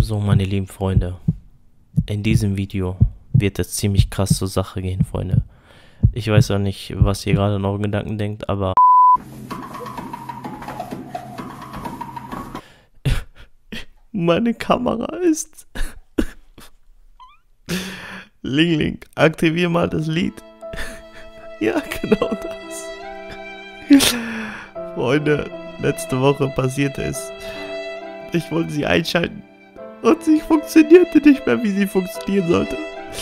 So, meine lieben Freunde, in diesem Video wird es ziemlich krass zur Sache gehen, Freunde. Ich weiß auch nicht, was ihr gerade in euren Gedanken denkt, aber meine Kamera ist... Ling Ling, aktivier mal das Lied. Ja, genau das. Freunde, letzte Woche passierte es. Ich wollte sie einschalten und sie funktionierte nicht mehr, wie sie funktionieren sollte.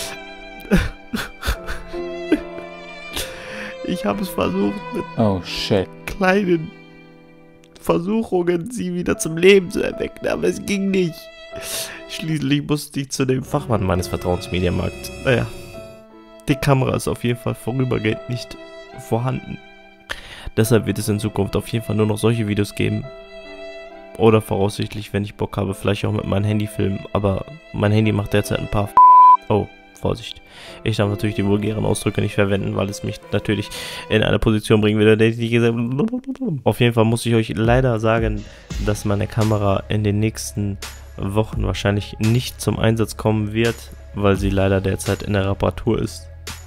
Ich habe es versucht mit kleinen Versuchungen, sie wieder zum Leben zu erwecken, aber es ging nicht. Schließlich musste ich zu dem Fachmann meines Vertrauens Mediamarkt. Naja, die Kamera ist auf jeden Fall vorübergehend nicht vorhanden. Deshalb wird es in Zukunft auf jeden Fall nur noch solche Videos geben. Oder voraussichtlich, wenn ich Bock habe, vielleicht auch mit meinem Handy filmen. Aber mein Handy macht derzeit ein paar... Oh, Vorsicht. Ich darf natürlich die vulgären Ausdrücke nicht verwenden, weil es mich natürlich in eine Position bringen würde, der ich gesagt... Auf jeden Fall muss ich euch leider sagen, dass meine Kamera in den nächsten Wochen wahrscheinlich nicht zum Einsatz kommen wird, weil sie leider derzeit in der Reparatur ist.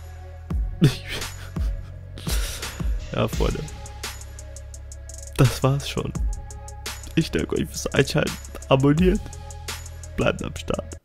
Ja, Freunde. Das war's schon. Ich danke euch fürs Einschalten. Abonniert. Bleibt am Start.